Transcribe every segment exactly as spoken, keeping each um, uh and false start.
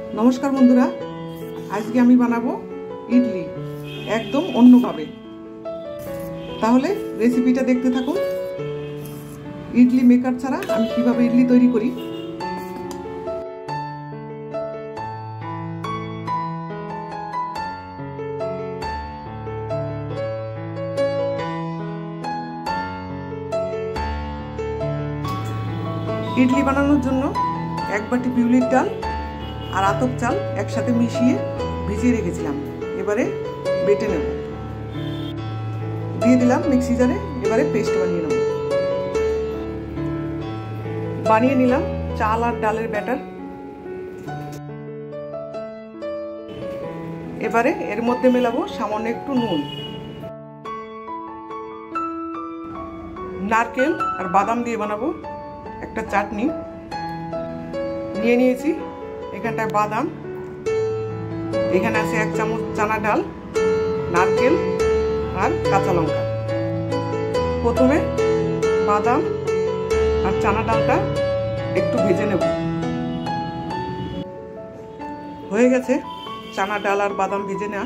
नमस्कार बंधुरा आज के आमी बानाबो इडली एकदम अन्यभावे ताहले रेसिपिटा देखते थाकुन। इडली मेकार छाड़ा आमी किभाबे इडली तैरी करी। इडली बानानोर जोन्नो एक बाटी बिउलिर डाल और आतप चाल एक साथे मिशिए भिजिए रेखेছিলাম। এবারে বেটে নেব। দিয়ে দিলাম মিক্সি জারে। এবারে পেস্ট বানিয়ে নেব। বানিয়ে নিলাম চাল আর ডালের ব্যাটার। এবারে এর মধ্যে মেলাবো সামান্য একটু নুন, নারকেল আর বাদাম দিয়ে বানাবো একটা চাটনি। নিয়ে নিয়েছি এখানটায় বাদাম, এখানে আছে এক চামচ চানা ডাল, নারকেল আর কাঁচা লঙ্কা। প্রথমে বাদাম আর চানা ডালটা একটু ভেজে নেব। হয়ে গেছে চানা ডাল আর বাদাম ভেজে নেওয়া।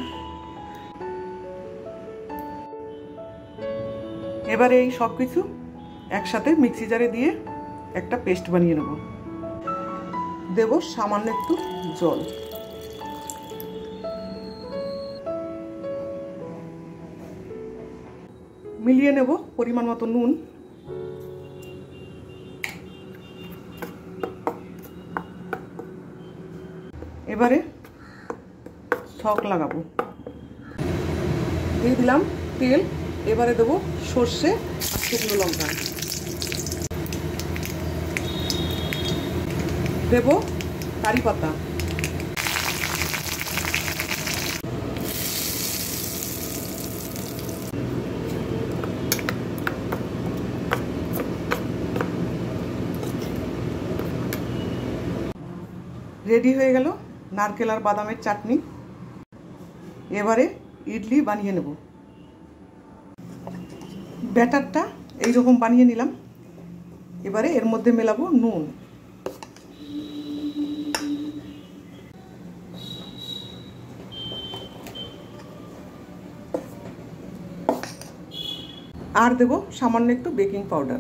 এবারে এই সব কিছু একসাথে মিক্সি জারে দিয়ে একটা পেস্ট বানিয়ে নেব। দেব সামান্য একটু জল। মিলিয়ে নেব পরিমাণ মতো নুন। এবারে ছক লাগাবো। দিয়ে দিলাম তেল। এবারে দেব সর্ষে আর শুকনো লঙ্কা। দেব কারি পাতা। রেডি হয়ে গেল নারকেল আর বাদামের চাটনি। এবারে ইডলি বানিয়ে নেব। ব্যাটারটা এই রকম বানিয়ে নিলাম। এবারে এর মধ্যে মেলাবো নুন, আর দেব সামান্য একটু বেকিং পাউডার।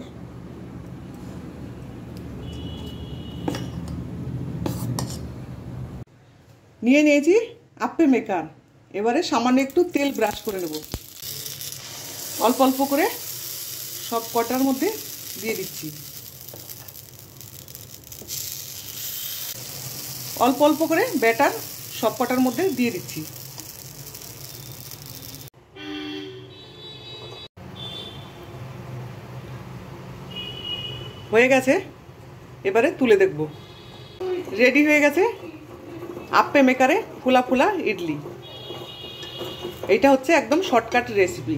নিয়ে নিয়েছি আপ্পে মেকার। এবারে সামান্য একটু তেল ব্রাশ করে নেব। অল্প অল্প করে সব কটার মধ্যে দিয়ে দিচ্ছি। অল্প অল্প করে ব্যাটার সব কটার মধ্যে দিয়ে দিচ্ছি। হয়ে গেছে। এবারে তুলে দেখব। রেডি হয়ে গেছে আপ্পে মেকারে ফুলা ফুলা ইডলি। এটা হচ্ছে একদম শর্টকাট রেসিপি।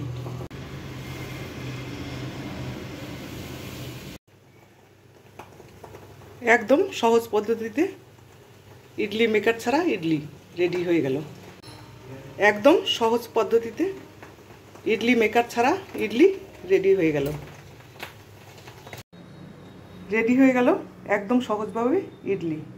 একদম সহজ পদ্ধতিতে ইডলি মেকার ছাড়া ইডলি রেডি হয়ে গেল। একদম সহজ পদ্ধতিতে ইডলি মেকার ছাড়া ইডলি রেডি হয়ে গেল। রেডি হয়ে গেল একদম সহজভাবে ইডলি।